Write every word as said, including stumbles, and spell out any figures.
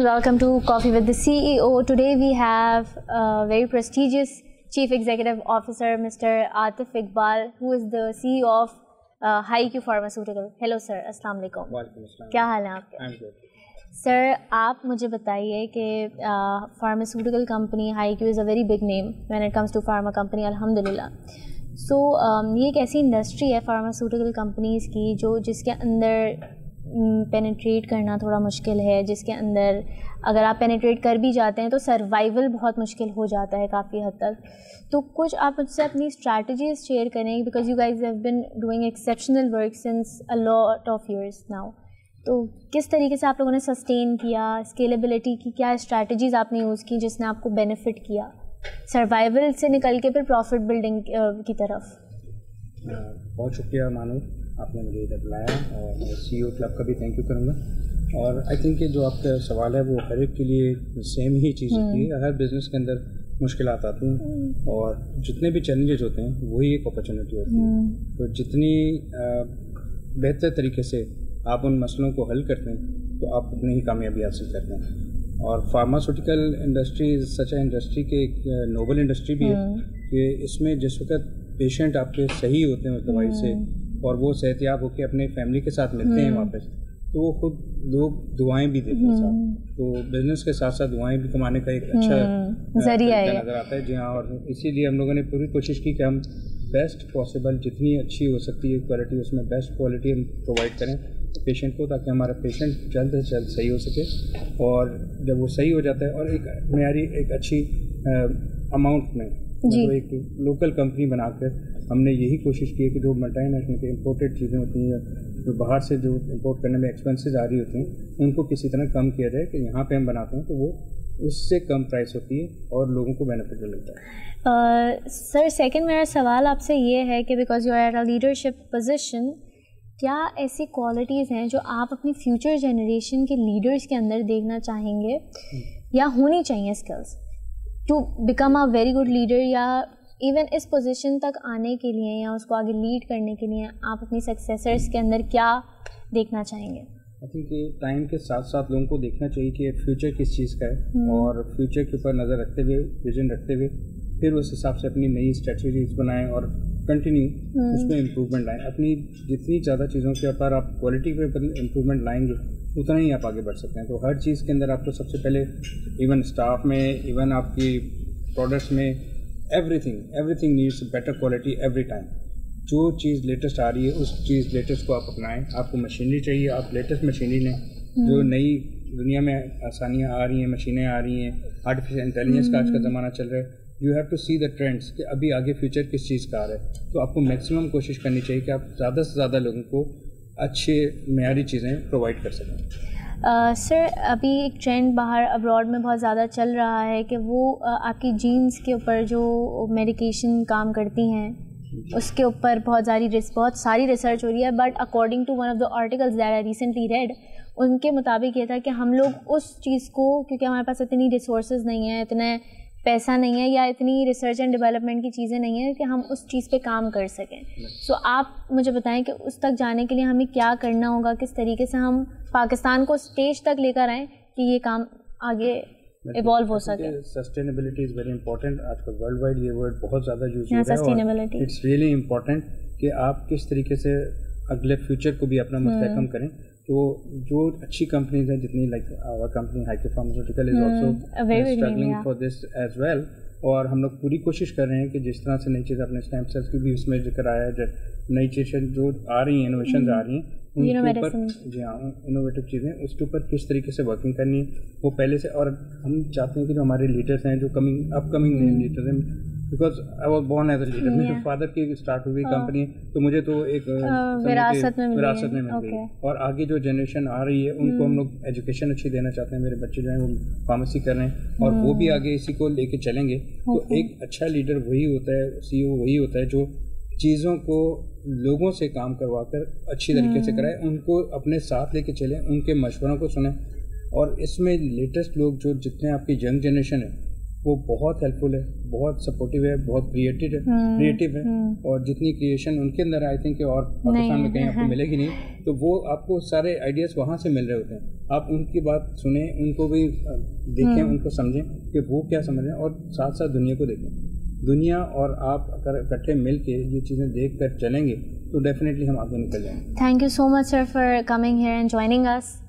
welcome to Coffee with the C E O. Today we have a very prestigious Chief Executive Officer, Mister Atif Iqbal, who is the C E O of uh, HiQ Pharmaceutical. Hello sir, अस्सलाम वालेकुम. वालेकुम अस्सलाम. क्या हाल है आपके? I'm good. Sir आप मुझे बताइए कि pharmaceutical company HiQ is a very big name when it comes to pharma company, अल्हम्दुलिल्लाह. सो so, um, ये एक ऐसी इंडस्ट्री है फार्मास्यूटिकल कंपनीज़ की जो जिसके अंदर पेनिट्रेट करना थोड़ा मुश्किल है, जिसके अंदर अगर आप पेनिट्रेट कर भी जाते हैं तो सर्वाइवल बहुत मुश्किल हो जाता है काफ़ी हद तक. तो कुछ आप मुझसे अपनी स्ट्रैटेजीज शेयर करें, because you guys have been doing exceptional work since a lot of years now. तो किस तरीके से आप लोगों ने सस्टेन किया, स्केलेबिलिटी की क्या स्ट्रैटेजीज आपने यूज़ की जिसने आपको बेनिफिट किया सर्वाइवल से निकल के फिर प्रॉफिट बिल्डिंग की तरफ? बहुत शुक्रिया मानो, आपने मुझे इधर बुलाया और मैं सी ई ओ क्लब का भी थैंक यू करूँगा. और आई थिंक कि जो आपका सवाल है वो हर एक के लिए सेम ही चीज़ होती है. हर बिज़नेस के अंदर मुश्किलात आती हैं और जितने भी चैलेंजेस होते हैं वही एक अपॉर्चुनिटी होती है. तो जितनी बेहतर तरीके से आप उन मसलों को हल करते हैं तो आप उतनी ही कामयाबी हासिल करते हैं. और pharmaceutical industry such a industry के एक नोबल इंडस्ट्री भी है कि इसमें जिस वक्त पेशेंट आपके सही होते हैं उस दवाई से और वो सेहतयाब होकर अपने फैमिली के साथ मिलते हैं वापस, तो वो खुद लोग दुआएं भी देते हैं साथ. तो बिजनेस के साथ साथ दुआएं भी कमाने का एक अच्छा जरिया नज़र आता है. जी हाँ, और इसीलिए हम लोगों ने पूरी कोशिश की कि हम बेस्ट पॉसिबल जितनी अच्छी हो सकती है क्वालिटी, उसमें बेस्ट क्वालिटी हम प्रोवाइड करें पेशेंट को, ताकि हमारा पेशेंट जल्द से जल्द सही हो सके. और जब वो सही हो जाता है और एक मेरी एक अच्छी अमाउंट में मतलब एक लोकल कंपनी बनाकर हमने यही कोशिश की है कि जो मल्टी नेशनल के इम्पोर्टेड चीज़ें होती हैं, जो बाहर से जो इम्पोर्ट करने में एक्सपेंसेस आ रही होती हैं, उनको किसी तरह कम किया जाए कि यहाँ पे हम बनाते हैं तो वो उससे कम प्राइस होती है और लोगों को बेनिफिट भी मिलता है. सर सेकंड मेरा सवाल आपसे ये है कि because you are at a leadership position, क्या ऐसी क्वालिटीज़ हैं जो आप अपनी फ्यूचर जनरेशन के लीडर्स के अंदर देखना चाहेंगे या होनी चाहिए skills to become a very good leader, या इवन इस पोजीशन तक आने के लिए या उसको आगे लीड करने के लिए आप अपनी सक्सेसर्स के अंदर क्या देखना चाहेंगे? आई थिंक कि टाइम के साथ साथ लोगों को देखना चाहिए कि फ्यूचर किस चीज़ का है और फ्यूचर के ऊपर नज़र रखते हुए, विजन रखते हुए फिर उस हिसाब से अपनी नई स्ट्रेटजीज बनाएं और कंटिन्यू उसमें इम्प्रूवमेंट लाएं. अपनी जितनी ज़्यादा चीज़ों के ऊपर आप क्वालिटी पे इम्प्रूवमेंट लाएंगे उतना ही आप आगे बढ़ सकते हैं. तो हर चीज़ के अंदर आपको सबसे पहले इवन स्टाफ में, इवन आपकी प्रोडक्ट्स में, everything everything needs better quality every time. जो चीज़ लेटेस्ट आ रही है उस चीज़ लेटेस्ट को आप अपनाएं. आपको मशीनरी चाहिए, आप लेटेस्ट मशीनरी लें. जो नई दुनिया में आसानियाँ आ रही हैं, मशीनें आ रही हैं, आर्टिफिशियल इंटेलिजेंस का आज का ज़माना चल रहा है. You have to see the trends कि अभी आगे फ्यूचर किस चीज़ का आ रहा है. तो आपको मैक्सिमम कोशिश करनी चाहिए कि आप ज़्यादा से ज़्यादा लोगों को अच्छे मेयारी चीज़ें प्रोवाइड कर सकें. सर uh, अभी एक ट्रेंड बाहर अब्रॉड में बहुत ज़्यादा चल रहा है कि वो uh, आपकी जीन्स के ऊपर जो मेडिकेशन काम करती हैं उसके ऊपर बहुत सारी बहुत सारी रिसर्च हो रही है. But according to one of the articles that I recently read, उनके मुताबिक ये था कि हम लोग उस चीज़ को, क्योंकि हमारे पास इतनी रिसोर्सेज नहीं है, इतने पैसा नहीं है या इतनी रिसर्च एंड डेवलपमेंट की चीज़ें नहीं हैं कि हम उस चीज़ पे काम कर सकें. सो so, आप मुझे बताएं कि उस तक जाने के लिए हमें क्या करना होगा, किस तरीके से हम पाकिस्तान को स्टेज तक लेकर आएँ कि ये काम आगे इवॉल्व हो सके. Sustainability is very important. आजकल वर्ल्ड वाइड ये वर्ड बहुत ज़्यादा यूज हो रहा है. इट्स रियली इम्पॉर्टेंट कि आप किस तरीके से अगले फ्यूचर को भी अपना मुस्तहकम करें. तो जो अच्छी कंपनीज हैं, जितनी like our company HiQ Pharmaceutical is also struggling for this as well. और हम लोग पूरी कोशिश कर रहे हैं कि जिस तरह से नई चीज़ अपने स्टेम सेल्स की भी उसमें जिक्र आया है, नई चीज़ें जो आ रही हैं, इनोवेशन आ रही हैं, उनके ऊपर जी हाँ इनोवेटिव चीज़ें उसके ऊपर किस तरीके से वर्किंग करनी है वो पहले से. और हम चाहते हैं कि जो हमारे लीडर्स हैं, जो कमिंग अपकमिंग लीडर्स हैं, because I was born as a leader. मेरे फादर की स्टार्ट हुई कंपनी, तो मुझे तो एक विरासत में विरासत में मिल गई. और आगे जो जनरेशन आ रही है उनको हम लोग एजुकेशन अच्छी देना चाहते हैं. मेरे बच्चे जो हैं वो फार्मेसी कर रहे हैं और वो भी आगे इसी को लेके चलेंगे. तो एक अच्छा लीडर वही होता है, सी ई ओ वही होता है जो चीज़ों को लोगों से काम करवा कर अच्छी तरीके से कराए, उनको अपने साथ लेके चलें, उनके मशवरों को सुने. और इसमें लेटेस्ट लोग जो जितने आपकी यंग जनरेशन है وہ بہت ہیلپفل ہے, بہت سپورٹیو ہے, بہت کریٹیو ہے کریٹیو ہے اور جتنی کریشن ان کے اندر آئی تھنک کہ اور پاکستان میں کہیں آپ کو ملے گی نہیں, تو وہ آپ کو سارے آئیڈیاز وہاں سے مل رہے ہوتے ہیں. آپ ان کی بات سنیں, ان کو بھی دیکھیں, ان کو سمجھیں کہ وہ کیا سمجھ رہے ہیں, اور ساتھ ساتھ دنیا کو دیکھیں. دنیا اور آپ اگر اکٹھے مل کے یہ چیزیں دیکھ کر چلیں گے تو ڈیفینیٹلی ہم آگے نکل جائیں گے. Thank you so much sir for coming here and joining us.